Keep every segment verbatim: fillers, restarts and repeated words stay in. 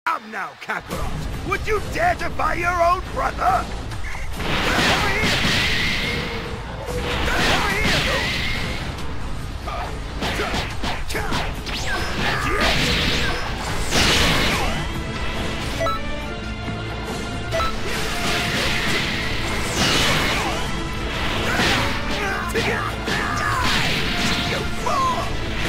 Come now, Kakarot! Would you dare defy your own brother? Over here! Over here! You fool!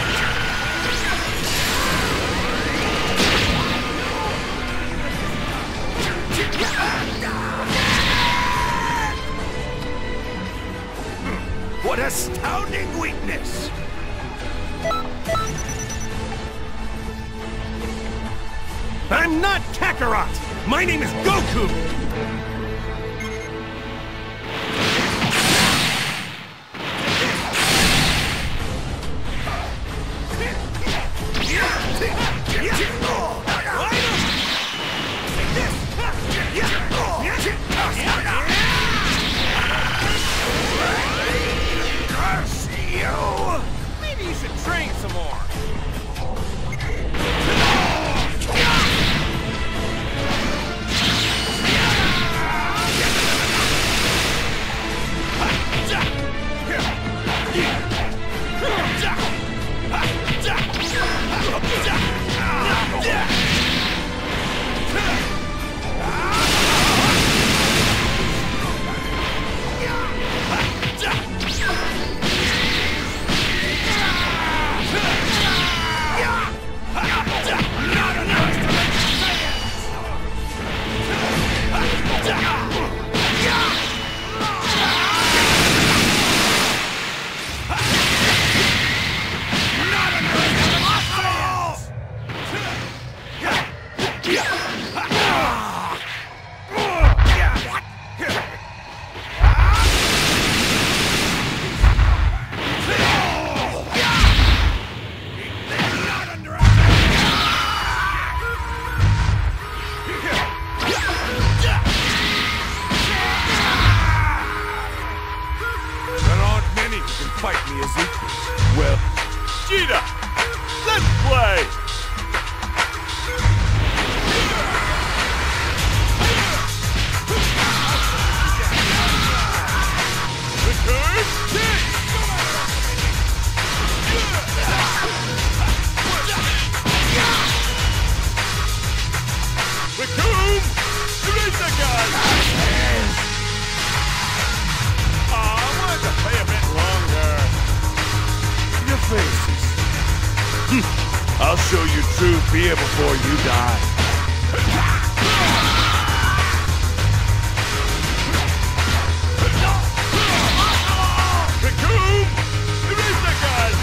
What astounding weakness! I'm not Kakarot! My name is Goku! Maybe you should train some more. Fight me as equals. Well, Vegeta, let's play! Return, kick! Recoome! Erase that guy! Aw, I wanted to play a bit longer. your faces. I'll show you true fear before you die. Recoome! Erase that guy!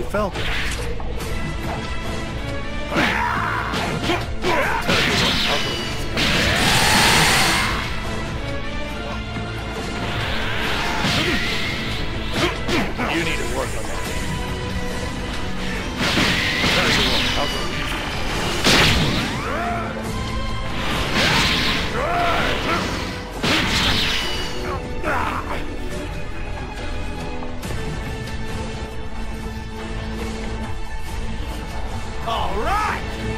really felt it. You need to work on that. Tell you what, I'll go easy. All right!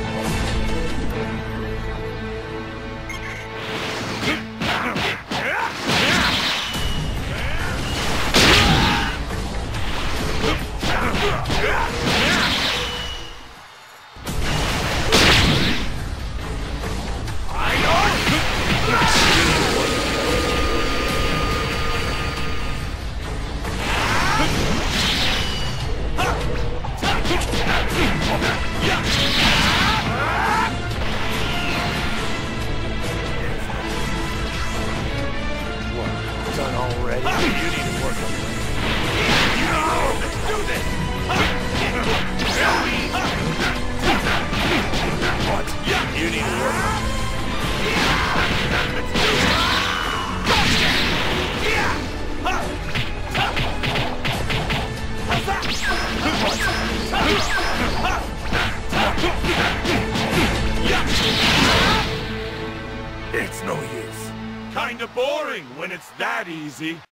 Done already? You need to work on it. No! Let's do this! What? You need to work on it. Let's do it! It's no use. Kinda boring when it's that easy.